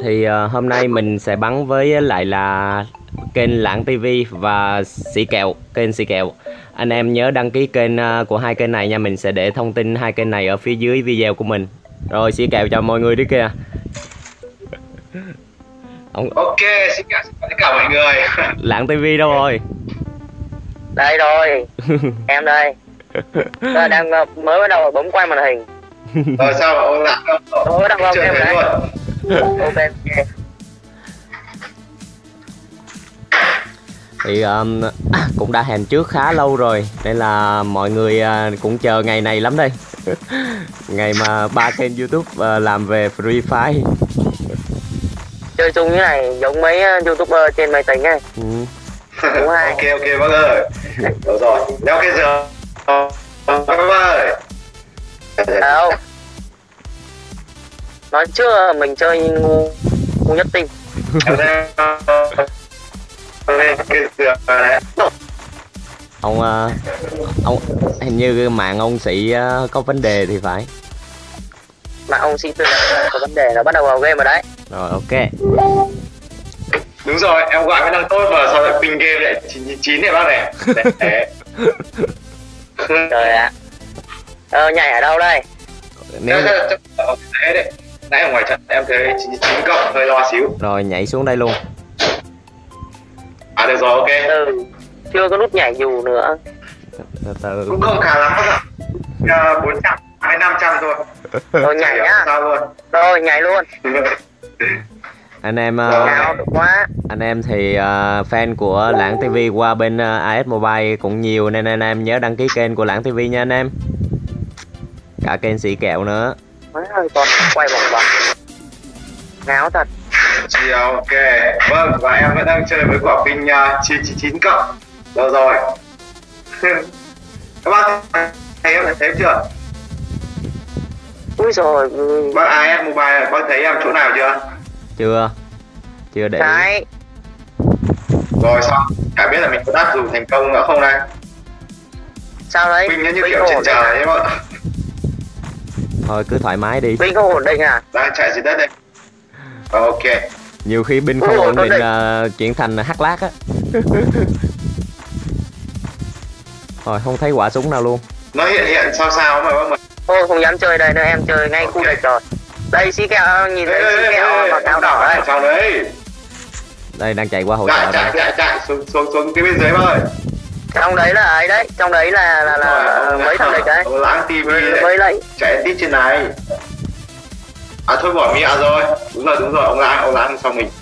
Thì hôm nay mình sẽ bắn với lại là kênh Lãng TV và Sĩ Kẹo, kênh Sĩ Kẹo. Anh em nhớ đăng ký kênh của hai kênh này nha, mình sẽ để thông tin hai kênh này ở phía dưới video của mình. Rồi Sĩ Kẹo chào mọi người đi kìa. Ok, xin chào tất cả mọi người. Lãng TV đâu rồi? Đây rồi, em đây. Tôi đang mới bắt đầu bấm quay màn hình. Rồi sao ông Lãng Mới bắt đầu chơi em thế đấy. luôn. Ok. Thì cũng đã hẹn trước khá lâu rồi, nên là mọi người cũng chờ ngày này lắm đây. Ngày mà ba kênh YouTube làm về Free Fire. Chơi chung như này giống mấy YouTuber trên máy tính này. Đúng hay. Ok bác ơi. Được rồi, đeo cái giờ. Bác ơi. Đâu? Nói chưa mình chơi ngu nhất tinh. Em đeo cái giờ này. Ông hình như mạng ông Sĩ có vấn đề thì phải. Mà ông Sĩ tôi có vấn đề, nó bắt đầu vào game rồi đấy. Rồi ok. Đúng rồi, em gọi cái năng tốt và sau lại ping game lại 999 này bác này. Đấy. Trời ạ. Nhảy ở đâu đây? Nếu đấy. Nãy ở ngoài trận em thấy 99 cộng hơi lo xíu. rồi nhảy xuống đây luôn. À được rồi, ok. Chưa có nút nhảy dù nữa. Từ Cũng không khá lắm bác ạ. 400 hay 500 thôi. Rồi nhảy nhá. Sao luôn. Rồi nhảy luôn. anh em Nào được quá. anh em thì fan của Lãng TV qua bên AS Mobile cũng nhiều, nên anh em nhớ đăng ký kênh của Lãng TV nha anh em, cả kênh Sĩ Kẹo nữa. Má ơi, con quay vòng vòng ngáo thật. Chiều, ok. Vâng, và em vẫn đang chơi với quả pin 999 cộng. Được rồi. Các bác thấy em thấy chưa? Úi rồi. Bác AS Mobile, bác thấy em chỗ nào chưa? Chưa để Đấy. Rồi xong, chả biết là mình có đáp dù thành công nữa không đây. Sao đấy? Pin nó như kiểu trên trời ấy mọi. thôi cứ thoải mái đi. Pin không ổn định à? Đang chạy dưới đất đây. Ok. Nhiều khi binh không ổn định chuyển thành hắc lát á. Rồi không thấy quả súng nào luôn. Nó hiện sao mà bác. Thôi không dám chơi đây nữa, em chơi ngay khu địch rồi. Đây Sĩ Kẹo, nhìn thấy Sĩ Kẹo mặc áo đỏ đấy. Sao đấy? Đây đang chạy qua hỗ trợ đây. Chạy xuống cái bên dưới bác ơi. Trong đấy là ấy đấy, trong đấy là mấy thằng địch đấy. Lãng TV Mấy lấy. chạy tít trên này. À thôi bỏ mẹ rồi. Đúng rồi, ông Lãng sau mình.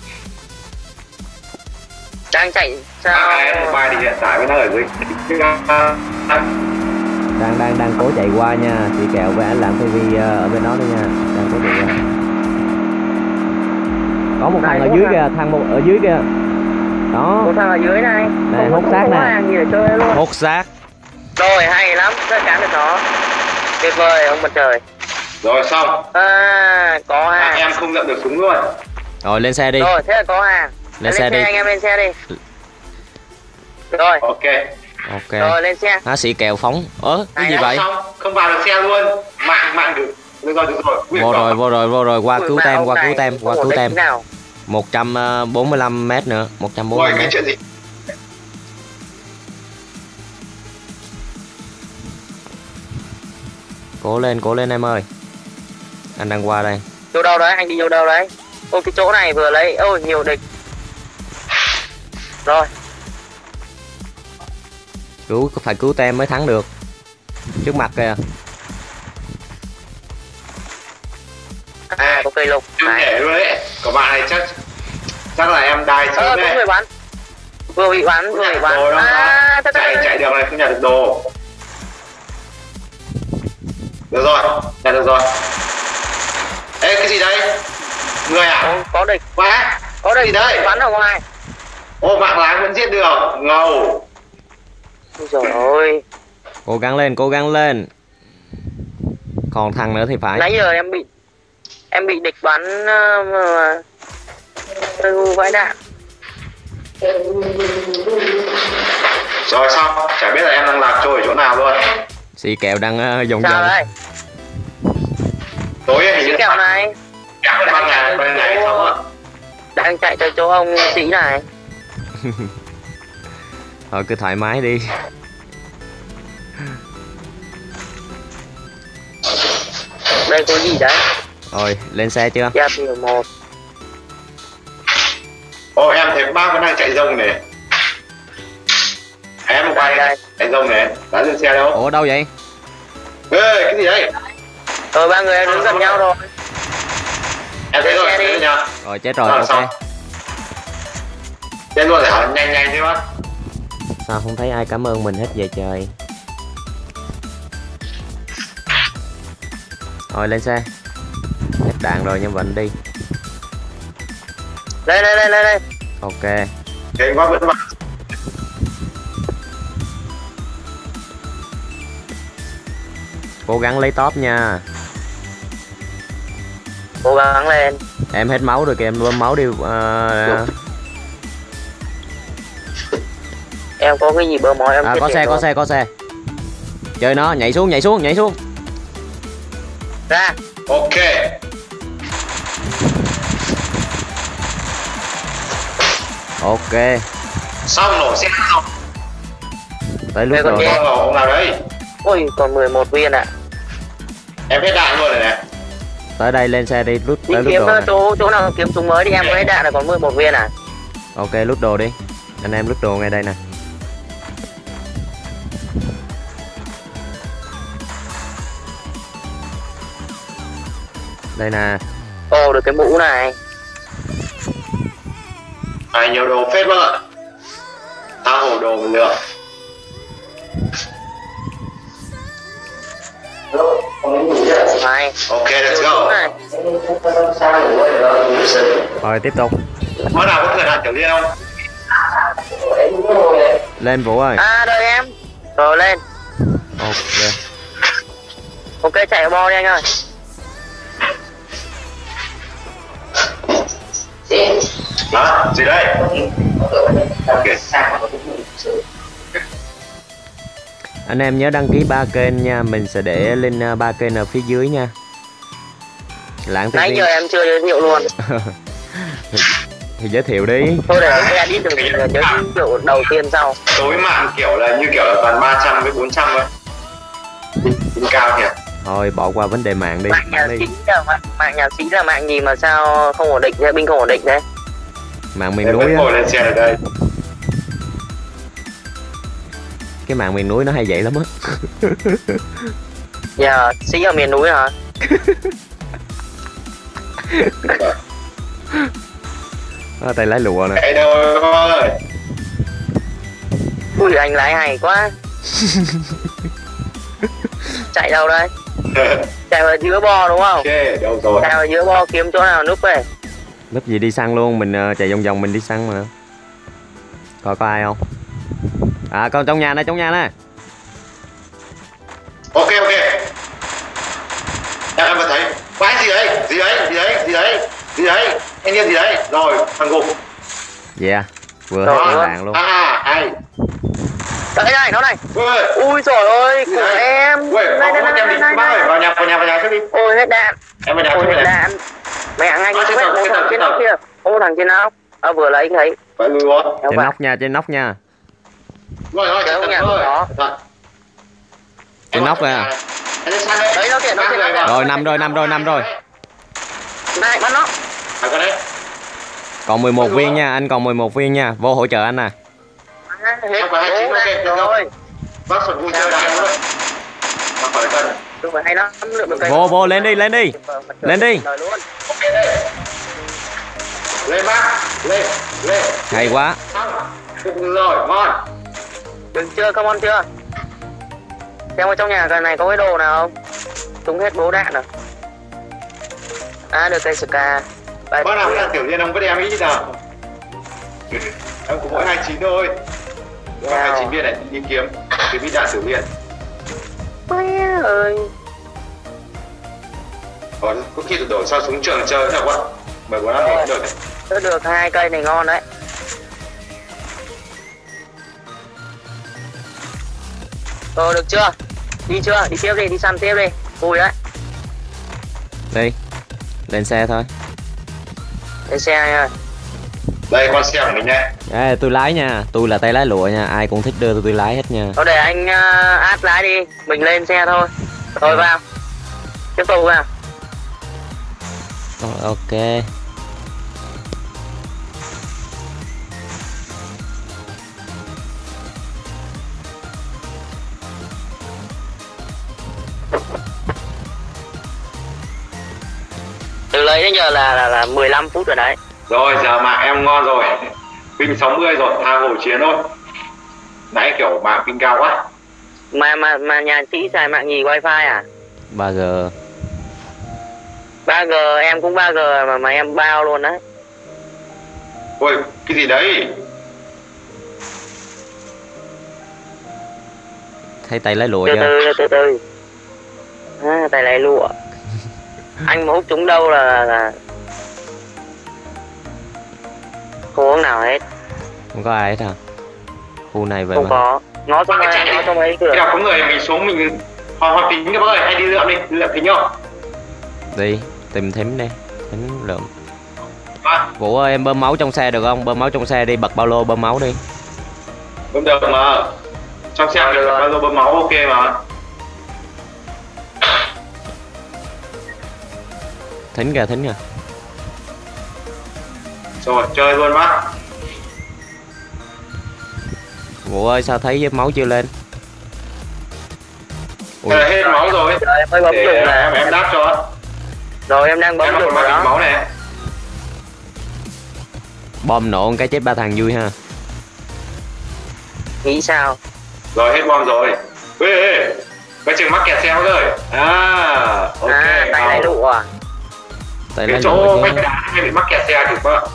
Đang chạy sao? Mobile thì hiện tại vẫn đang ở dưới. Đang cố chạy qua nha. Chị Kẹo với anh Lãng TV ở bên đó đi nha. Đang cố chạy qua. Có một thằng ở dưới kìa, thằng một ở dưới kìa. Đó. Một thằng ở dưới này. Này hốt xác nè. Hốt xác. Rồi hay lắm, rất cản được nó. Tuyệt vời ông mặt trời. Rồi xong. Có hàng. Em không nhận được súng luôn. Rồi lên xe đi. Rồi thế là có hàng. Lên xe đi. Anh em lên xe đi. Rồi. Ok. Rồi lên xe. Sĩ Kẹo phóng. Cái gì vậy? Xong, không vào được xe luôn. Mạng được. Được rồi. Vô rồi, qua cứu tem, qua cứu tem. 145 m nữa, 140 Rồi m. cái chuyện gì? Cố lên em ơi. Anh đang qua đây. Chỗ đâu đấy, anh đi vô đâu đấy? Ôi cái chỗ này vừa lấy, ôi nhiều địch. Rồi. Phải cứu tem mới thắng được. Trước mặt kìa. Có cây lục. Chưa nhảy luôn đấy. Có bạn này chắc là em đai sớm có đấy. người bắn. Vừa bị bắn. Chạy đường này không nhặt được đồ. Được rồi, nhặt được rồi. Ê cái gì đây? Người à? Có địch. Quá. Có địch gì đây? Bắn ở ngoài. Ô mạng láng vẫn giết được. Ngầu. Ôi trời ơi. Cố gắng lên. Còn thằng nữa thì phải. Nãy giờ em bị địch bắn hư vãi đạn. Rồi xong, chả biết là em đang lạc trôi ở chỗ nào luôn. Sĩ Kẹo đang vòng Sao đây? Tối hình Sĩ như Kẹo này. Kẹo ban ngày xong rồi. Đang chạy tới chỗ ông sĩ này. Thôi cứ thoải mái đi. Đây có gì đấy? Rồi lên xe chưa? Gia thiểu 1. Ô em thấy bác vẫn đang chạy rông này. Em một bay Đây. chạy rông này, đã lên xe đâu? Ủa đâu vậy? Ê, cái gì đấy? Ba người em đứng gần nhau rồi. Em thấy rồi, Lên xe đi. thấy nhá. Rồi chết rồi, Rồi, ok. xong. Lên luôn để hỏi nhanh nhanh thế bác. Sao không thấy ai cảm ơn mình hết vậy trời. Rồi lên xe. Hết đạn rồi nhưng vẫn đi. Lên. Ok. Thế bác vẫn bác. Cố gắng lấy top nha. Cố gắng lên. Em hết máu rồi kìa, em bơm máu đi. Em có cái gì bơm máu em Có xe, có xe. Chơi nó, nhảy xuống. Ra. Ok. Ok. Xong nổ xe xong. Tới lúc Đây còn rồi. nhé. Ông nào đấy? Ôi còn 11 viên ạ. Em hết đạn luôn rồi này. Tới đây lên xe đi, Đi tới lúc kiếm đồ này. chỗ nào kiếm súng mới đi, em có hết đạn là còn 11 viên à. Ok, lút đồ đi. Anh em lút đồ ngay đây nè. Đây nè. Ồ được cái mũ này. Nhiều đồ phết bác ạ. Tha hồ đồ một lượng. Này. Ok, let's Súng go. này. Rồi tiếp tục. Bác nào có thời hạn tiểu liên không? Lên Vũ ơi. À đợi em. Rồi lên. Ok. Ok chạy bo đi anh ơi. Hả? Gì đây? Ok. Anh em nhớ đăng ký 3 kênh nha, mình sẽ để link 3 kênh ở phía dưới nha. Lãng TV. Nãy giờ em chưa giới thiệu luôn. Thì giới thiệu đi. Thôi để em đi từng giới thiệu đầu tiên sau. Tối mạng kiểu là như kiểu là toàn 300 với 400 thôi. Tính cao kìa. Thôi bỏ qua vấn đề mạng đi. Mạng nhà Bắn đi. sĩ là mạng nhà sĩ là mạng gì mà sao không ổn định thế, binh không ổn định thế. Mạng miền Em núi vẫn á. ngồi lên xe ở đây. Cái mạng miền núi nó hay vậy lắm á. Dạ, sĩ ở miền núi hả? Tay lái lụa nè. Chạy đâu bác ơi. Ui anh lái hay quá. Chạy đâu đây? Chạy vào giữa bo đúng không? Ok, đâu rồi. Chạy vào giữa bo kiếm chỗ nào núp về. Núp gì đi săn luôn, mình chạy vòng vòng mình đi săn mà. Coi có ai không? À con trong nhà nè. Ok. Em vừa thấy. Quái gì đấy? Gì đấy? Anh em gì đấy? Rồi, thằng gục. Dạ. Vừa Rồi, hết luôn. đạn luôn. Ai? Đây này, nó này. Ui, Ui trời ơi, gì của đấy? em. Ui, em đi. Bác ơi, vào nhà trước đi. Ôi hết đạn. Em vào nhà Ôi trước hết này. đạn. Mẹ ngay cái Trên mét tàu, một trên thằng tàu, trên trên nóc tàu. kia. Ô thằng trên nóc. Vừa lấy thấy. Vậy lùi luôn. Trên nóc nha. Rồi, Kéo cẩn nhà thận của thôi. nó. Rồi. Trên nóc à. Anh sang đây. Đấy, nó kìa, nó kìa, nó kìa. Rồi nằm rồi. Này, bắn nó. Phải con đấy. Còn 11 viên nha, anh còn 11 viên nha. Vô hỗ trợ anh nè. Hết. Không phải 29, Ố, ok, đạn được rồi. Bác phần vui chơi đang luôn. Bác khỏi cân. Đúng rồi, hay lắm, lượng được cây. Vô lên đi. Lên đi. Rồi luôn. Ok đây. Lên bác. Lên. Hay quá. Xong. Rồi, ngon. Được chưa, come on chưa? Xem ở trong nhà cái này có cái đồ nào không? Trúng hết bố đạn rồi. À được cây ska. Bác nào cũng là tiểu liên ông có đem ít nào. Em cũng mỗi 29 thôi. Còn 29 viên này đi kiếm. Kiếm ít đạn tiểu liên. Mẹ ơi. Có khi tụi đổi sao xuống trường chơi được quá. 14 năm cũng được đấy. Tôi được 2 cây này ngon đấy. Rồi được chưa? Đi chưa? Đi tiếp đi, đi săn tiếp đi. Vui đấy. Đi. Lên xe thôi. Lên xe nha. Đây con xe của mình đây. Ê, tôi lái nha, tôi là tay lái lụa nha, ai cũng thích đưa tôi lái hết nha. Thôi để anh át lái đi, mình lên xe thôi. Rồi vào. Tiếp tục vào. Ok. Từ lấy đến giờ là 15 phút rồi đấy. Rồi giờ mạng em ngon rồi. Ping 60 rồi, tha hồ chiến thôi. Nãy kiểu mạng ping cao quá. Mà nhà chị xài mạng nhì wifi à? 3G. 3G em cũng 3G mà em bao luôn đấy. Ôi, cái gì đấy? Thấy tay lái lụa Từ chưa? từ. À, tay lái lụa. Anh mà hút chúng đâu là không có nào hết. Không có ai hết hả? Khu này vậy Không mà. có. Ngó trong ấy cửa. Khi nào có người mình xuống mình hoa tính các bác ơi, hay đi lượm đi tính không? Đi, tìm thím đi. Thím lượm. À, Vũ ơi, em bơm máu trong xe được không? Bơm máu trong xe đi, bật ba lô bơm máu đi. bơm được mà. Trong xe được bao giờ bơm máu ok mà. Thính kìa. Rồi, chơi luôn bác. Vũ ơi, sao thấy máu chưa lên? Ui, Thế là hết máu rồi. Rồi em mới bấm Để dùng nè. em đáp cho. Rồi em đang bấm Em dùng còn rồi mang đó. máu này. bom nổ một cái chết ba thằng vui ha. Nghĩ sao? Rồi hết bom rồi. Ê, cái chừng mắc kẹt xe rồi. Ok. À, tay lái lụa à? Tay Cái lái chỗ lụa chứ. vách đá hay bị mắc kẹt xe thử không?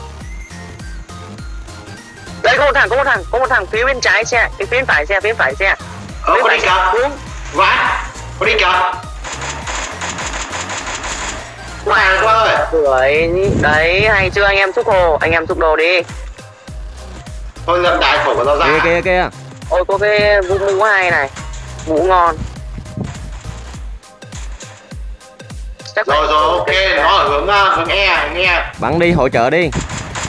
Đấy có một thằng phía bên trái xe, phía bên phải xe. Có đi kìa. Đúng. Vãi. Có đi kìa. Mày quá ơi. Đấy, hay chưa anh em xúc hồ, anh em xúc đồ đi. Thôi dần đại khổ của nó ra. Kia. Ôi có cái mũ hay này, mũ ngon. Chắc Rồi phải- ok, nó ở hướng E. Bắn đi, hỗ trợ đi.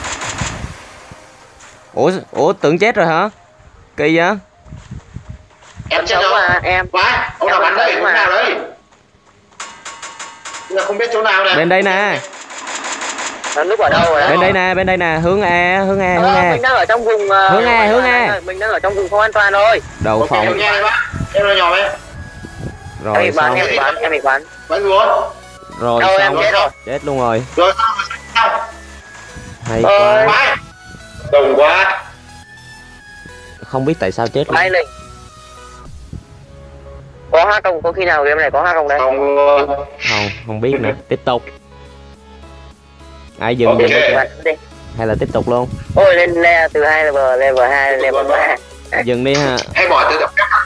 Ủa tưởng chết rồi hả? Kỳ vậy? Em chết Sống đâu? mà em. Vãi, ông Em nào bắn vẫn đây, sống hướng mà. nào đấy? Bây giờ không biết chỗ nào này. Bên đây nè. Nó núp ở đâu rồi? Bên đây nè, hướng E. Mình đang ở trong vùng Hướng E. mình đang ở trong vùng không an toàn rồi. Đầu Ok, phòng. em nghe đấy bác. Em là nhỏ đấy. Rồi Em bị bắn, xong. em bị bắn. Bắn luôn. Rồi Đâu em xong. chết rồi. Chết luôn rồi. Rồi xong. Hay Ơi. quá. Vãi. Đồng quá. Không biết tại sao chết luôn. Bay lên. Có hát không? Có khi nào game này có hát không đấy? Xong luôn. Không biết nữa. Tiếp tục. Ai dừng Ok. dừng Bắn đi. hay là tiếp tục luôn? Ôi lên từ 2 level 2 level 3. Dừng đi ha. Hay bỏ tự động phép